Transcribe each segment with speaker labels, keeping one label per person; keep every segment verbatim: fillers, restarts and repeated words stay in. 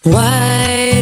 Speaker 1: White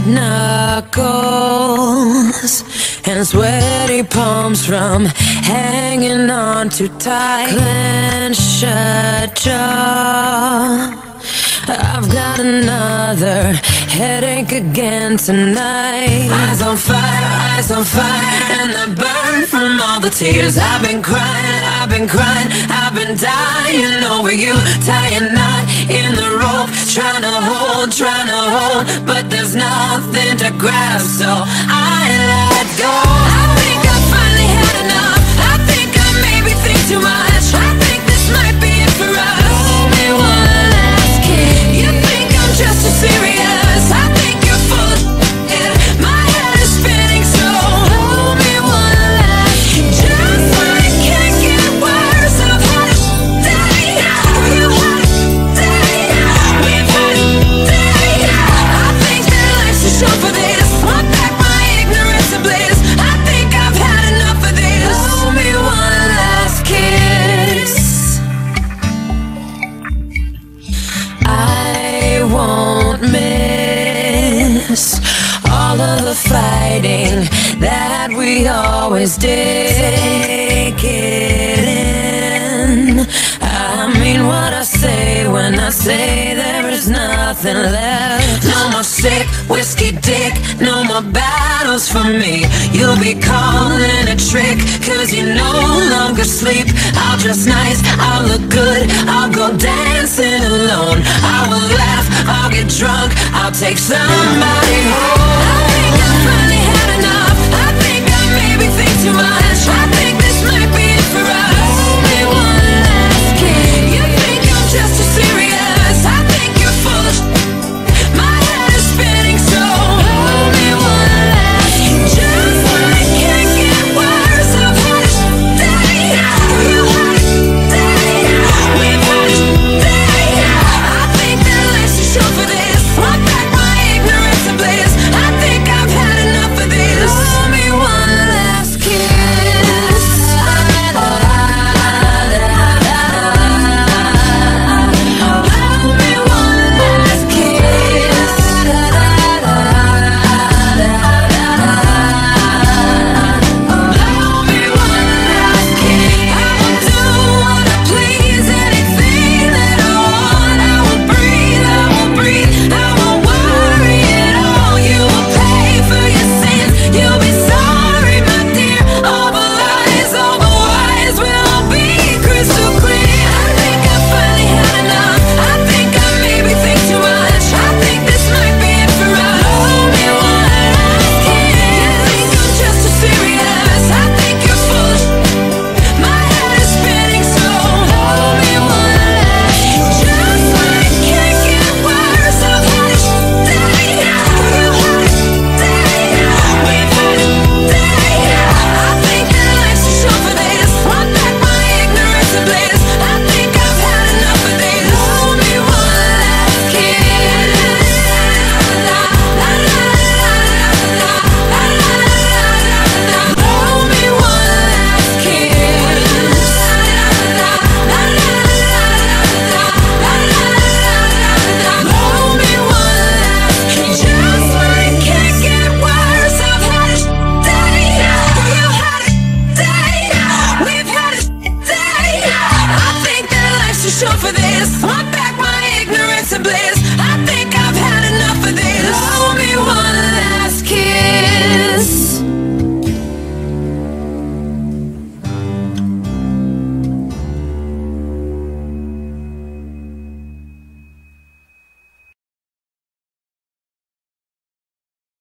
Speaker 1: knuckles and sweaty palms from hanging on too tight. Clenched shut jaw. I've got another headache again tonight. Eyes on fire, eyes on fire, and the burn from all the tears. I've been crying, I've been crying, I've been dying over you. Tying knot in the rope, trying to hold, trying to hold, but there's nothing to grab, so I let go. I think I finally had enough. I think I maybe think too much. I think this might be it for us. Hold me one last kiss. You think I'm just too serious. I think you're full of shit. My head is spinning, so hold me one last kiss. Just when it can't get worse, I've had a day. You had a day. We've had a day. I think that life's too short for this. Want back my ignorance and bliss. I think I've had enough of this. Hold me one last kiss. I won't miss all of the fighting that we always did. Take it in. I mean what I say when I say there is nothing left. No more sick whiskey dick, no more battles for me. You'll be calling a trick, cause you no longer sleep. I'll dress nice, I'll look good, I'll go dancing alone. I will laugh, I'll get drunk, I'll take somebody home. I think I finally had enough. I think I maybe think too much.